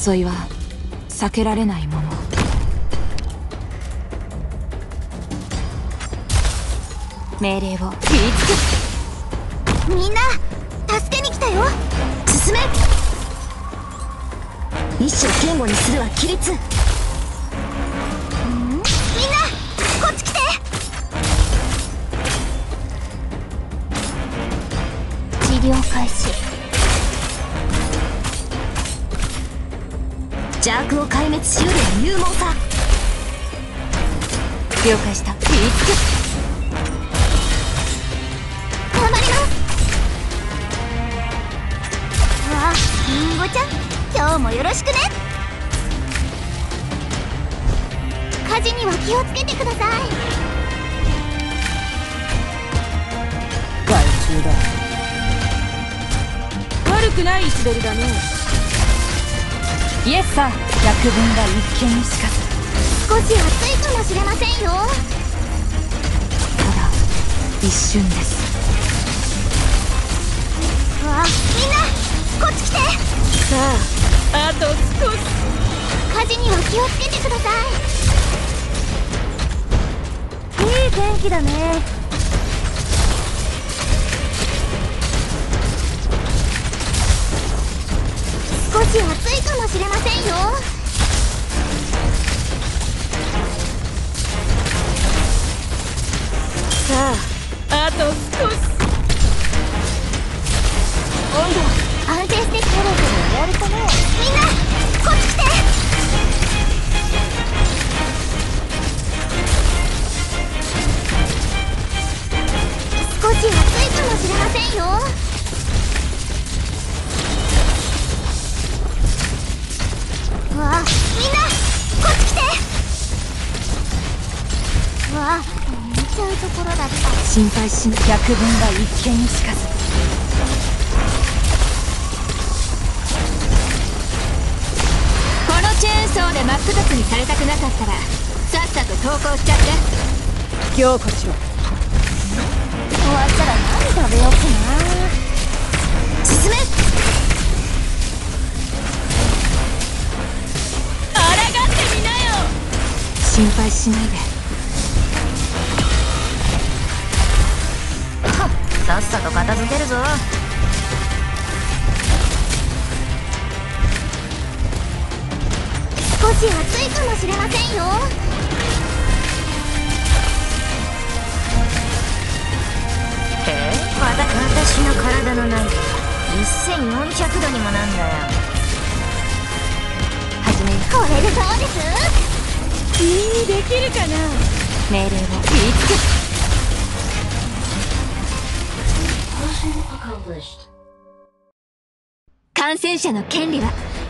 争いは避けられないもの。命令を言いつけ。 みんな助けに来たよ。進め。意志を堅固にするは規律。みんなこっち来て。治療開始。邪悪を壊滅しうるは勇猛さ。 了解した。言いつけ。 頑張ります。わあ、りんごちゃん、今日もよろしくね。火事には気をつけてください。 害虫だ。悪くないイシベルだね。イエスさん、百聞が一見にしかず。 少し暑いかもしれませんよ。 ただ一瞬です。 わあ、みんなこっち来て。 さあ、あと少し。 火事には気をつけてください。いい天気だね。少し暑いかもしれませんよ。 さあ、あと少し。温度安定してそろそろやるかな。みんなこっち来て。少し暑いかもしれませんよ。わあ、みんなこっち来て。わあ、寝ちゃうところだった。 心配しな。百聞が一見にしかず。このチェーンソーで真っ二つにされたくなかったらさっさと投降しちゃって。今日こちら。 終わったら何食べようかな。進め。 抗ってみなよ。心配しないで。 さっさと片付けるぞ。少し暑いかもしれませんよ。私の体の内部1400度にもなんだよ。 はじめこれでそうです。 君にできるかな。命令を言いつけ。感染者の権利は